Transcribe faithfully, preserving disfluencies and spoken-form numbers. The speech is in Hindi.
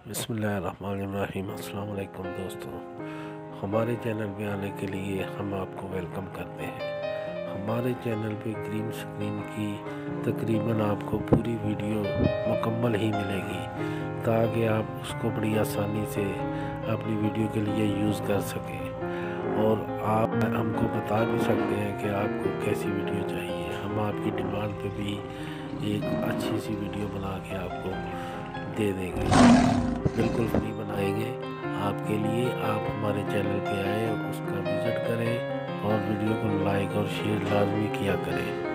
बिस्मिल्लाहिर्रहमानिर्रहीम। अस्सलाम वालेकुम दोस्तों, हमारे चैनल पे आने के लिए हम आपको वेलकम करते हैं। हमारे चैनल पे ग्रीन स्क्रीन की तकरीबन आपको पूरी वीडियो मुकम्मल ही मिलेगी, ताकि आप उसको बड़ी आसानी से अपनी वीडियो के लिए यूज़ कर सकें। और आप हमको बता भी सकते हैं कि आपको कैसी वीडियो चाहिए। हम आपकी डिमांड पे भी एक अच्छी सी वीडियो बना के आपको दे देंगे, बिल्कुल फ्री बनाएंगे आपके लिए। आप हमारे चैनल पे आए, उसका विज़िट करें और वीडियो को लाइक और शेयर लाजमी किया करें।